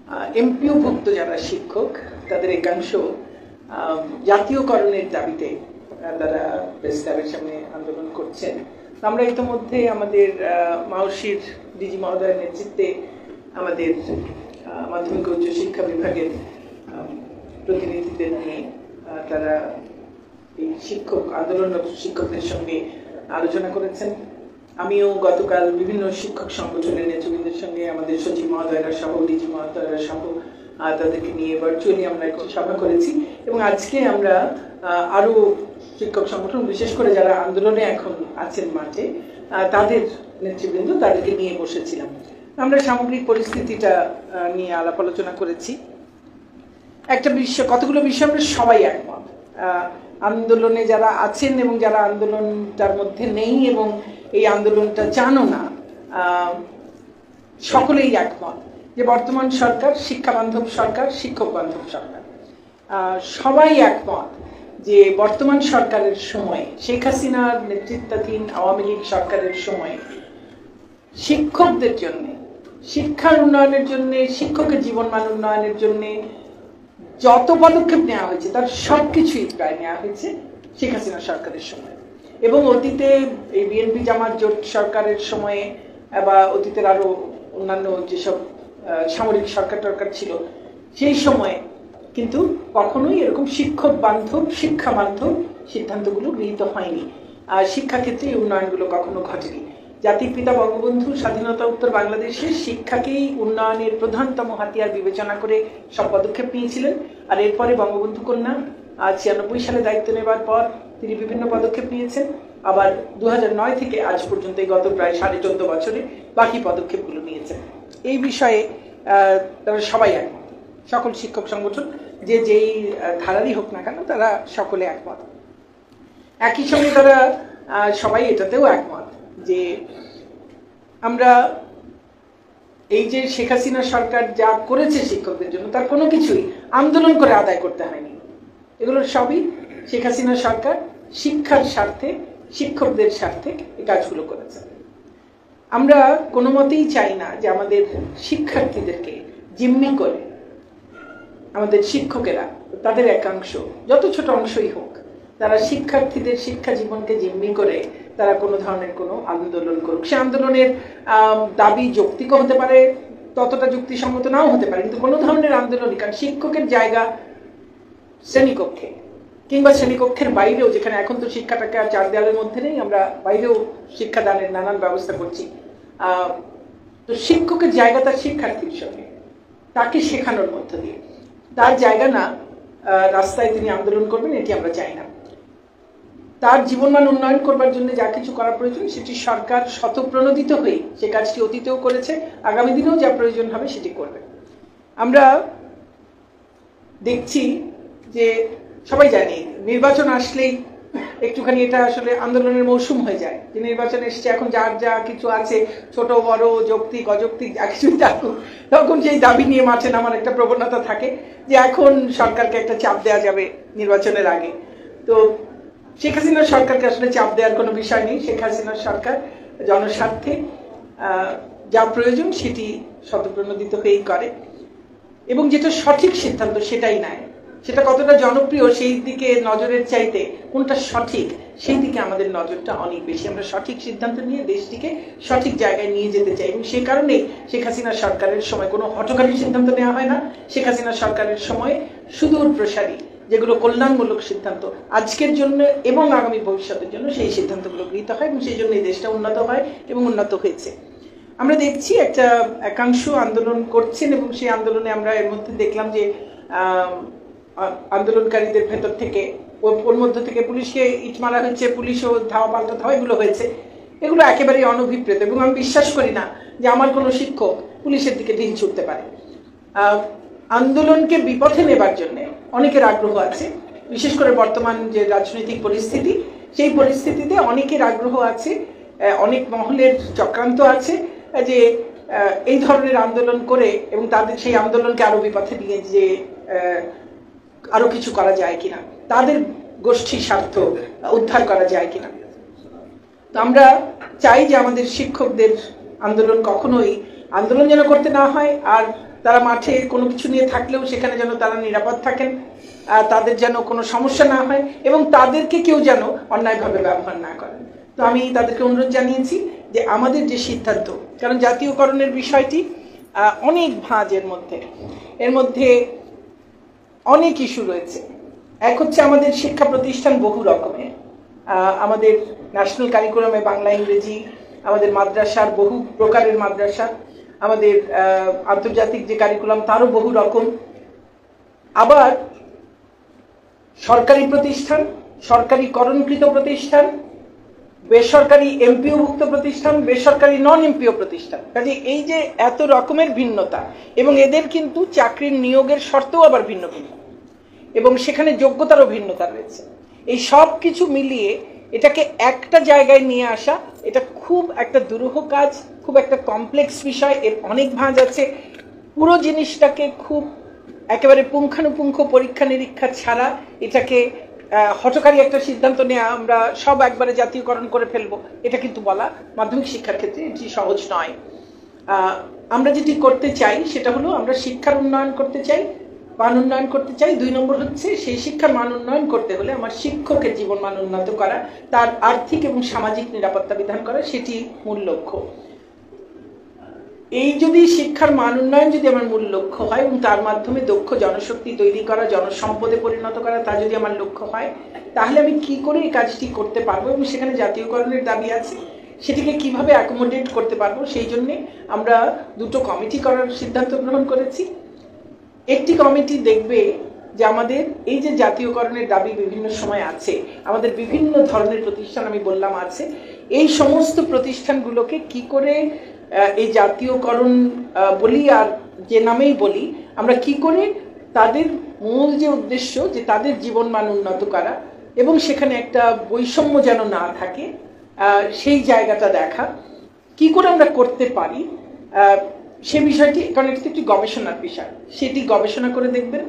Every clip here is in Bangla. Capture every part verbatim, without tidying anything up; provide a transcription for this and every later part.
এমপিওভুক্ত যারা শিক্ষক তাদের একাংশ জাতীয়করণের দাবিতে তারা প্রেস ক্লাবের সামনে আন্দোলন করছেন। আমরা ইতিমধ্যে আমাদের মাউশির ডিজি মহোদয়ের নেতৃত্বে আমাদের মাধ্যমিক উচ্চ শিক্ষা বিভাগের প্রতিনিধিদের নিয়ে তারা এই শিক্ষক আন্দোলনরত শিক্ষকদের সঙ্গে আলোচনা করেছেন। আমিও গতকাল বিভিন্ন শিক্ষক সংগঠনের নেতৃবৃন্দের সঙ্গে আমাদের সচিব মহোদয়রা সহ ডিজি মহোদয়রা সহ তাদেরকে নিয়ে ভার্চুয়ালি আমরা একটি সভা করেছি এবং আজকে আমরা আরো শিক্ষক সংগঠন বিশেষ করে যারা আন্দোলনে এখন আছেন মাঠে তাদের নেতৃবৃন্দ তাদেরকে নিয়ে বসেছিলাম। আমরা সামগ্রিক পরিস্থিতিটা নিয়ে আলাপ আলোচনা করেছি। একটা বিষয় কতগুলো বিষয় আমরা সবাই একমত, আন্দোলনে যারা আছেন এবং যারা আন্দোলনটার মধ্যে নেই এবং এই আন্দোলনটা জানো না সকলেই একমত যে বর্তমান সরকার শিক্ষা বান্ধব সরকার, শিক্ষক বান্ধব সরকার। সবাই একমত যে বর্তমান সরকারের সময় শেখ হাসিনার নেতৃত্বাধীন আওয়ামী লীগ সরকারের সময় শিক্ষকদের জন্য, শিক্ষার উন্নয়নের জন্য, শিক্ষকের জীবনমান উন্নয়নের জন্য যত পদক্ষেপ নেওয়া হয়েছে তার সবকিছুই প্রায় নেওয়া হয়েছে শেখ হাসিনা সরকারের সময়। এবং অতীতে এই বিএনপি জামাত জোট সরকারের সময়ে বা অতীতের আরো অন্যান্য যেসব সামরিক সরকার টরকার ছিল সেই সময়ে কিন্তু কখনোই এরকম শিক্ষক বান্ধব, শিক্ষা বান্ধব সিদ্ধান্তগুলো গৃহীত হয়নি। আর শিক্ষাক্ষেত্রে এই উন্নয়নগুলো কখনো ঘটেনি। জাতির পিতা বঙ্গবন্ধু স্বাধীনতা উত্তর বাংলাদেশে শিক্ষাকেই উন্নয়নের প্রধানতম হাতিয়ার বিবেচনা করে সব পদক্ষেপ নিয়েছিলেন। আর এরপরে বঙ্গবন্ধু কন্যা ছিয়ানব্বই সালে দায়িত্ব নেবার পর তিনি বিভিন্ন পদক্ষেপ নিয়েছেন। আবার দু হাজার নয় থেকে আজ পর্যন্ত এই গত প্রায় সাড়ে চোদ্দ বছরে বাকি পদক্ষেপগুলো নিয়েছেন। এই বিষয়ে তারা সবাই একমত, সকল শিক্ষক সংগঠন যে যেই ধারারই হোক না কেন তারা সকলে একমত। একই সঙ্গে তারা সবাই এটাতেও একমত যে আমরা এই যে শেখ হাসিনা সরকার যা করেছে শিক্ষকদের জন্য তার কোনো কিছুই আন্দোলন করে আদায় করতে হয়নি। এগুলো সবই শেখ হাসিনা সরকার শিক্ষার স্বার্থে, শিক্ষকদের স্বার্থে এই কাজগুলো করেছে। আমরা কোনো মতেই চাই না যে আমাদের শিক্ষার্থীদেরকে জিম্মি করে আমাদের শিক্ষকেরা তাদের একাংশ, যত ছোট অংশই হোক, তারা শিক্ষার্থীদের শিক্ষা জীবনকে জিম্মি করে তারা কোনো ধরনের কোনো আন্দোলন করুক। সে আন্দোলনের দাবি যৌক্তিক হতে পারে, ততটা যুক্তিসঙ্গত নাও হতে পারে, কিন্তু কোনো ধরনের আন্দোলনই, কারণ শিক্ষকের জায়গা শ্রেণীকক্ষে কিংবা শ্রেণীকক্ষের বাইরেও, যেখানে এখন তো শিক্ষাটাকে আর চার দেওয়ালের মধ্যে নেই, আমরা বাইরেও শিক্ষাদানের নানান ব্যবস্থা করছি। তো শিক্ষকের জায়গা তার শিক্ষার্থীর সঙ্গে, তাকে শেখানোর মধ্য দিয়ে। তার জায়গা না রাস্তায় তিনি আন্দোলন করবেন, এটি আমরা চাই না। তার জীবনমান উন্নয়ন করবার জন্য যা কিছু করা প্রয়োজন সেটি সরকার স্বতঃপ্রণোদিত হয়ে সে কাজটি অতীতেও করেছে, আগামী দিনেও যা প্রয়োজন হবে সেটি করবে। আমরা দেখছি যে সবাই জানি নির্বাচন আসলেই একটুখানি এটা আসলে আন্দোলনের মৌসুম হয়ে যায়, যে নির্বাচন এসছে, এখন যার যা কিছু আছে ছোট বড় যৌক্তিক অযৌক্তিক যা কিছু থাকুক, তখন সেই দাবি নিয়ে মাঠে নামার একটা প্রবণতা থাকে যে এখন সরকারকে একটা চাপ দেওয়া যাবে নির্বাচনের আগে। তো শেখ হাসিনার সরকারকে আসলে চাপ দেওয়ার কোনো বিষয় নেই। শেখ হাসিনার সরকার জনস্বার্থে যা প্রয়োজন সেটি স্বতঃপ্রণোদিত হয়েই করে এবং যেটা সঠিক সিদ্ধান্ত সেটাই নেয়। সেটা কতটা জনপ্রিয় সেই দিকে নজরের চাইতে কোনটা সঠিক সেই দিকে আমাদের নজরটা অনেক বেশি। আমরা সঠিক সিদ্ধান্ত নিয়ে দেশটিকে সঠিক জায়গায় নিয়ে যেতে চাই এবং সেই কারণেই শেখ হাসিনা সরকারের সময় কোনো হঠকারী সিদ্ধান্ত নেওয়া হয় না। শেখ হাসিনা সরকারের সময় সুদূর প্রসারী যেগুলো কল্যাণমূলক সিদ্ধান্ত আজকের জন্য এবং আগামী ভবিষ্যতের জন্য সেই সিদ্ধান্তগুলো গৃহীত হয় এবং সেই জন্য এই দেশটা উন্নত হয় এবং উন্নত হয়েছে। আমরা দেখছি একটা একাংশ আন্দোলন করছেন এবং সেই আন্দোলনে আমরা এর মধ্যে দেখলাম যে আন্দোলনকারীদের ভেতর থেকে ওর মধ্য থেকে পুলিশকে ইট মারা হয়েছে, পুলিশও ধাওয়া পাল্টা ধাওয়া এগুলো হয়েছে। এগুলো একেবারেই অনভিপ্রেত এবং আমি বিশ্বাস করি না যে আমার কোনো শিক্ষক পুলিশের দিকে ঢিল ছুটতে পারে। আন্দোলনকে বিপথে নেবার জন্য অনেকের আগ্রহ আছে, বিশেষ করে বর্তমান যে রাজনৈতিক পরিস্থিতি সেই পরিস্থিতিতে অনেকের আগ্রহ আছে, অনেক মহলের চক্রান্ত আছে যে এই ধরনের আন্দোলন করে এবং তাদের সেই আন্দোলনকে আরো বিপথে নিয়ে যে আরো কিছু করা যায় কিনা, তাদের গোষ্ঠী স্বার্থ উদ্ধার করা যায় কিনা। তো আমরা চাই যে আমাদের শিক্ষকদের আন্দোলন কখনোই আন্দোলন যেন করতে না হয়, আর তারা মাঠে কোনো কিছু নিয়ে থাকলেও সেখানে যেন তারা নিরাপদ থাকেন, তাদের যেন কোনো সমস্যা না হয় এবং তাদেরকে কেউ যেন অন্যায়ভাবে ব্যবহার না করেন। তো আমি তাদেরকে অনুরোধ জানিয়েছি যে আমাদের যে সিদ্ধান্ত, কারণ জাতীয়করণের বিষয়টি অনেক ভাঁজ, এর মধ্যে এর মধ্যে অনেক ইস্যু রয়েছে। এক হচ্ছে আমাদের শিক্ষা প্রতিষ্ঠান বহু রকমের, আমাদের ন্যাশনাল কারিকুলামে বাংলা ইংরেজি, আমাদের মাদ্রাসার বহু প্রকারের মাদ্রাসা, আমাদের আন্তর্জাতিক যে কারিকুলাম তারও বহু রকম, আবার সরকারি প্রতিষ্ঠান, সরকারিকরণকৃত প্রতিষ্ঠান, বেসরকারি এমপিওভুক্ত প্রতিষ্ঠান, বেসরকারি নন এমপিও প্রতিষ্ঠান। কাজে এই যে এত রকমের ভিন্নতা এবং এদের কিন্তু চাকরির নিয়োগের শর্তও আবার ভিন্ন ভিন্ন এবং সেখানে যোগ্যতারও ভিন্নতা রয়েছে। এই সব কিছু মিলিয়ে এটাকে একটা জায়গায় নিয়ে আসা, এটা খুব একটা দুরূহ কাজ, খুব একটা কমপ্লেক্স বিষয়, এর অনেক ভাঁজ আছে। পুরো জিনিসটাকে খুব একেবারে পুঙ্খানুপুঙ্খ পরীক্ষা নিরীক্ষা ছাড়া এটাকে হঠকারী একটা সিদ্ধান্ত নেওয়া, আমরা সব একবারে জাতীয়করণ করে ফেলবো, এটা কিন্তু বলা মাধ্যমিক শিক্ষার ক্ষেত্রে এটি সহজ নয়। আমরা যেটি করতে চাই সেটা হলো আমরা শিক্ষার উন্নয়ন করতে চাই, মান উন্নয়ন করতে চাই। দুই নম্বর হচ্ছে সেই শিক্ষার মান উন্নয়ন করতে হলে আমার শিক্ষকের জীবন মান উন্নত করা, তার আর্থিক এবং সামাজিক নিরাপত্তা বিধান করা, সেটি মূল লক্ষ্য। এই যদি শিক্ষার মান উন্নয়ন যদি আমার মূল লক্ষ্য হয় এবং তার মাধ্যমে দক্ষ জনশক্তি তৈরি করা, জনসম্পদে পরিণত করা, তা যদি আমার লক্ষ্য হয়, তাহলে আমি কি করে এই কাজটি করতে পারবো এবং সেখানে জাতীয়করণের দাবি আছে, সেটিকে কিভাবে অ্যাকোমোডেট করতে পারবো, সেই জন্যে আমরা দুটো কমিটি করার সিদ্ধান্ত গ্রহণ করেছি। একটি কমিটি দেখবে যে আমাদের এই যে জাতীয়করণের দাবি বিভিন্ন সময় আছে, আমাদের বিভিন্ন ধরনের প্রতিষ্ঠান আমি বললাম আছে, এই সমস্ত প্রতিষ্ঠানগুলোকে কি করে এই জাতীয়করণ বলি আর যে নামেই বলি, আমরা কি করে তাদের মূল যে উদ্দেশ্য যে তাদের জীবন মান উন্নত করা এবং সেখানে একটা বৈষম্য যেন না থাকে, সেই জায়গাটা দেখা কি করে আমরা করতে পারি, সে বিষয়টি, কারণ এটি একটি গবেষণার বিষয়, সেটি গবেষণা করে দেখবেন,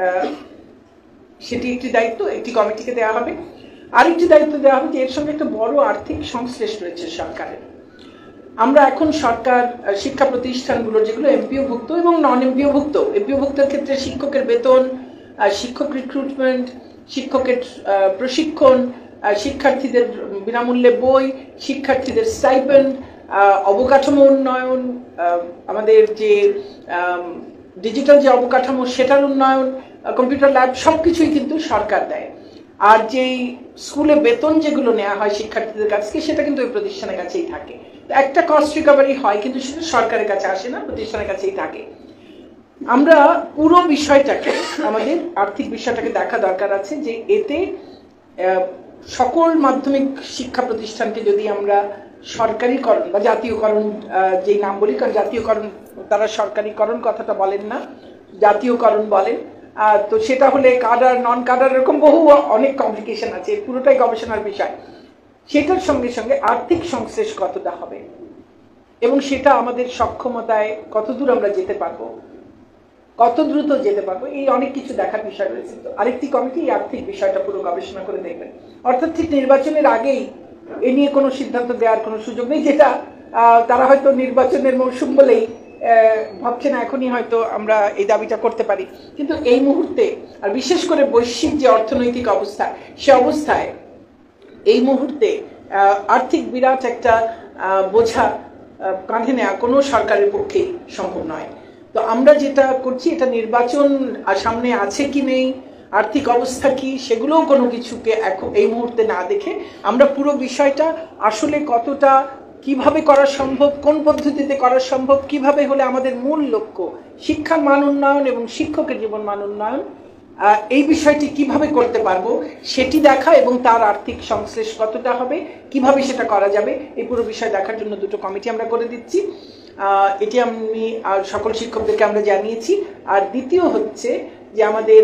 সেটি একটি দায়িত্ব একটি কমিটিকে দেওয়া হবে। আরেকটি দায়িত্ব দেওয়া হবে যে এর সঙ্গে একটা বড় আর্থিক সংশ্লেষ রয়েছে সরকারের। আমরা এখন সরকার শিক্ষা প্রতিষ্ঠানগুলোর যেগুলো এমপিওভুক্ত এবং নন এমপিওভুক্ত, এমপিওভুক্তের ক্ষেত্রে শিক্ষকের বেতন, শিক্ষক রিক্রুটমেন্ট, শিক্ষকের প্রশিক্ষণ, শিক্ষার্থীদের বিনামূল্যে বই, শিক্ষার্থীদের স্টাইপেন্ড, অবকাঠামো উন্নয়ন, আমাদের যে ডিজিটাল যে অবকাঠামো সেটার উন্নয়ন, কম্পিউটার ল্যাব, সব কিছুই কিন্তু সরকার দেয়। আর যেই স্কুলে বেতন যেগুলো নেওয়া হয় শিক্ষার্থীদের কাছ থেকে, সেটা কিন্তু ওই প্রতিষ্ঠানের কাছেই থাকে। একটা কস্ট রিকভারি হয় কিন্তু সেটা সরকারের কাছে আসে না, প্রতিষ্ঠানের কাছেই থাকে। আমরা পুরো বিষয়টাকে, আমাদের আর্থিক বিষয়টাকে দেখা দরকার আছে যে এতে সকল মাধ্যমিক শিক্ষা প্রতিষ্ঠানকে যদি আমরা সরকারিকরণ বা জাতীয়করণ যেই নাম বলি, কারণ জাতীয়করণ তারা সরকারিকরণ কথাটা বলেন না, জাতীয়করণ বলেন, তো সেটা হলে কাডার নন কাডার এরকম বহু অনেক কমপ্লিকেশন আছে, পুরোটাই গবেষণার বিষয়। সেটার সঙ্গে সঙ্গে আর্থিক সংশ্লেষ কতটা হবে এবং সেটা আমাদের সক্ষমতায় কতদূর আমরা যেতে পারবো, কত দ্রুত যেতে পারবো, এই অনেক কিছু দেখার বিষয় রয়েছে। তো আরেকটি কমিটি এই আর্থিক বিষয়টা পুরো গবেষণা করে দেখবেন। অর্থাৎ ঠিক নির্বাচনের আগেই এ নিয়ে কোনো সিদ্ধান্ত দেওয়ার কোনো সুযোগ নেই, যেটা তারা হয়তো নির্বাচনের মৌসুম বলেই ভাবছে না এখনই হয়তো আমরা এই দাবিটা করতে পারি, কিন্তু এই মুহূর্তে আর বিশেষ করে বৈশ্বিক যে অর্থনৈতিক অবস্থা, সে অবস্থায় এই মুহূর্তে আর্থিক বিরাট একটা বোঝা কাঁধে নেওয়া কোনো সরকারের পক্ষেই সম্ভব নয়। তো আমরা যেটা করছি, এটা নির্বাচন সামনে আছে কি নেই, আর্থিক অবস্থা কি, সেগুলোও কোনো কিছুকে এখন এই মুহূর্তে না দেখে আমরা পুরো বিষয়টা আসলে কতটা কিভাবে করা সম্ভব, কোন পদ্ধতিতে করা সম্ভব, কিভাবে হলে আমাদের মূল লক্ষ্য শিক্ষার মান উন্নয়ন এবং শিক্ষকের জীবন মান উন্নয়ন, এই বিষয়টি কিভাবে করতে পারবো সেটি দেখা এবং তার আর্থিক সংশ্লেষ কতটা হবে, কিভাবে সেটা করা যাবে, এই পুরো বিষয় দেখার জন্য দুটো কমিটি আমরা করে দিচ্ছি। এটি আমি সকল শিক্ষকদেরকে আমরা জানিয়েছি। আর দ্বিতীয় হচ্ছে যে আমাদের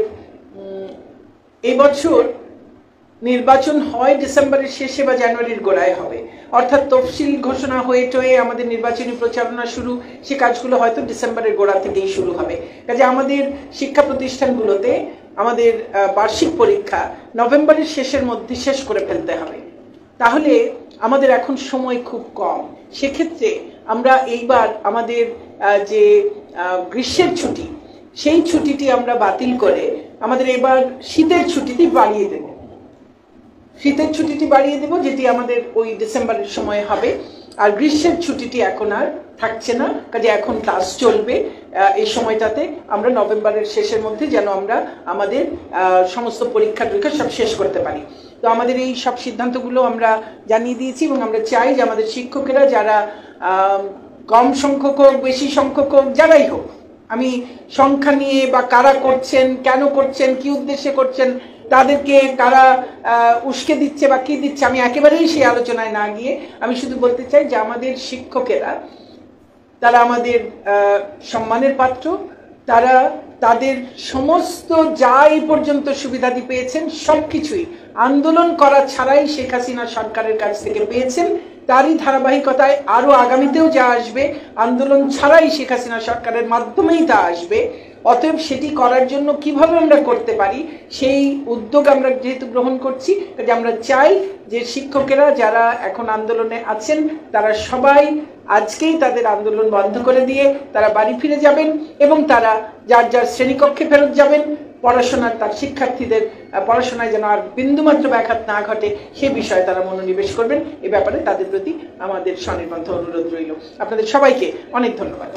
এবছর নির্বাচন হয় ডিসেম্বরের শেষে বা জানুয়ারির গোড়ায় হবে, অর্থাৎ তফসিল ঘোষণা হয়ে টয়ে আমাদের নির্বাচনী প্রচারণা শুরু, সে কাজগুলো হয়তো ডিসেম্বরের গোড়া থেকেই শুরু হবে। কাজে আমাদের শিক্ষা প্রতিষ্ঠানগুলোতে আমাদের বার্ষিক পরীক্ষা নভেম্বরের শেষের মধ্যে শেষ করে ফেলতে হবে। তাহলে আমাদের এখন সময় খুব কম, সেক্ষেত্রে আমরা এইবার আমাদের যে গ্রীষ্মের ছুটি সেই ছুটিটি আমরা বাতিল করে আমাদের এবার শীতের ছুটিটি বাড়িয়ে দেব শীতের ছুটিটি বাড়িয়ে দেব যেটি আমাদের ওই ডিসেম্বরের সময় হবে। আর গ্রীষ্মের ছুটিটি এখন আর থাকছে না, কাজে এখন ক্লাস চলবে এই সময়টাতে। আমরা নভেম্বরের শেষের মধ্যে যেন আমরা আমাদের সমস্ত পরীক্ষা টরীক্ষা সব শেষ করতে পারি। তো আমাদের এই সব সিদ্ধান্তগুলো আমরা জানিয়ে দিয়েছি এবং আমরা চাই যে আমাদের শিক্ষকেরা যারা কম সংখ্যক হোক বেশি সংখ্যক হোক যারাই হোক, আমি সংখ্যা নিয়ে বা কারা করছেন কেন করছেন কি উদ্দেশ্যে করছেন তাদেরকে কারা উস্কে দিচ্ছে বা কি দিচ্ছে আমি একেবারেই সেই আলোচনায় না গিয়ে আমি শুধু বলতে চাই যে আমাদের শিক্ষকেরা তারা আমাদের সম্মানের পাত্র, তারা তাদের সমস্ত যা এই পর্যন্ত সুবিধাদি পেয়েছেন সবকিছুই আন্দোলন করা ছাড়াই শেখ হাসিনা সরকারের কাছ থেকে পেয়েছেন। তারই ধারাবাহিকতায় আরো আগামীতেও যা আসবে আন্দোলন ছাড়াই শেখ হাসিনা সরকারের মাধ্যমেই তা আসবে। অতএব সেটি করার জন্য কিভাবে আমরা করতে পারি সেই উদ্যোগ আমরা যেহেতু গ্রহণ করছি, যে আমরা চাই যে শিক্ষকেরা যারা এখন আন্দোলনে আছেন তারা সবাই আজকেই তাদের আন্দোলন বন্ধ করে দিয়ে তারা বাড়ি ফিরে যাবেন এবং তারা যার যার শ্রেণীকক্ষে ফেরত যাবেন। পড়াশোনার তার শিক্ষার্থীদের পড়াশোনায় যেন আর বিন্দুমাত্র ব্যাঘাত না ঘটে সে বিষয়ে তারা মনোনিবেশ করবেন। এ ব্যাপারে তাদের প্রতি আমাদের স্বনির্বন্ধ অনুরোধ রইল। আপনাদের সবাইকে অনেক ধন্যবাদ।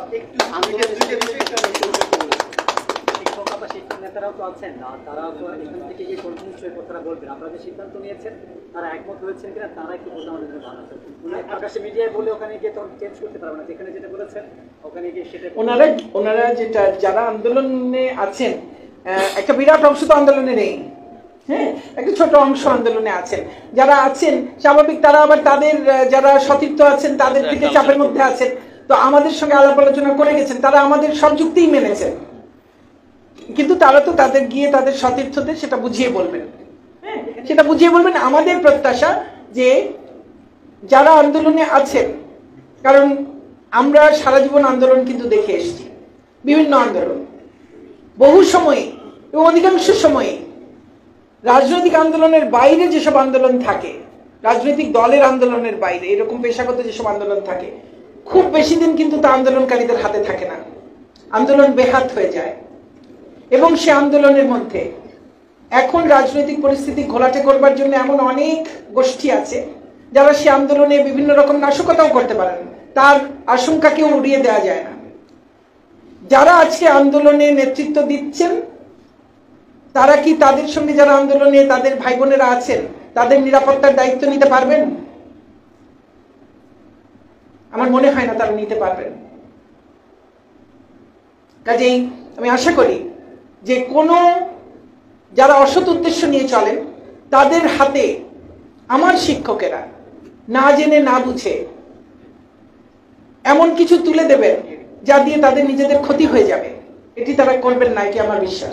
নেতারাও তো আছেন না, তারা তো এখান থেকে গিয়ে কোন বিষয়ে কথাটা বলবেন, আপনারা যে সিদ্ধান্ত নিয়েছেন তারা একমত হয়েছেন কিনা তারা একটু বলতে আমাদের জন্য ভালো আছে। প্রকাশ্যে মিডিয়ায় বলে ওখানে গিয়ে তো চেঞ্জ করতে পারবে না, যেখানে যেটা বলেছেন ওখানে গিয়ে সেটা ওনারা ওনারা যেটা যারা আন্দোলনে আছেন একটা বিরাট অংশ তো আন্দোলনে নেই, হ্যাঁ একটা ছোট অংশ আন্দোলনে আছেন। যারা আছেন স্বাভাবিক তারা আবার তাদের যারা সতীর্থ আছেন তাদের থেকে চাপের মধ্যে আছেন, তো আমাদের সঙ্গে আলাপ আলোচনা করে গেছেন, তারা আমাদের সব যুক্তিই মেনেছেন, কিন্তু তারা তো তাদের গিয়ে তাদের সতীর্থদের সেটা বুঝিয়ে বলবেন, হ্যাঁ সেটা বুঝিয়ে বলবেন। আমাদের প্রত্যাশা যে যারা আন্দোলনে আছেন, কারণ আমরা সারা জীবন আন্দোলন কিন্তু দেখে এসেছি, বিভিন্ন আন্দোলন বহু সময়ে এবং অধিকাংশ সময়ে রাজনৈতিক আন্দোলনের বাইরে যেসব আন্দোলন থাকে, রাজনৈতিক দলের আন্দোলনের বাইরে এরকম পেশাগত যেসব আন্দোলন থাকে খুব বেশি দিন কিন্তু তা আন্দোলনকারীদের হাতে থাকে না, আন্দোলন বেহাত হয়ে যায়। এবং সে আন্দোলনের মধ্যে এখন রাজনৈতিক পরিস্থিতি ঘোলাটে করবার জন্য এমন অনেক গোষ্ঠী আছে যারা সে আন্দোলনে বিভিন্ন রকম নাশকতাও করতে পারেন, তার আশঙ্কাকেও উড়িয়ে দেওয়া যায় না। যারা আজকে আন্দোলনে নেতৃত্ব দিচ্ছেন তারা কি তাদের সঙ্গে যারা আন্দোলনে তাদের ভাই বোনেরা আছেন তাদের নিরাপত্তার দায়িত্ব নিতে পারবেন? আমার মনে হয় না তারা নিতে পারবেন। কাজেই আমি আশা করি যে কোনো যারা অসৎ উদ্দেশ্য নিয়ে চলেন তাদের হাতে আমার শিক্ষকেরা না জেনে না বুঝে এমন কিছু তুলে দেবেন যা দিয়ে তাদের নিজেদের ক্ষতি হয়ে যাবে, এটি তারা করবেন না, এটি আমার বিশ্বাস।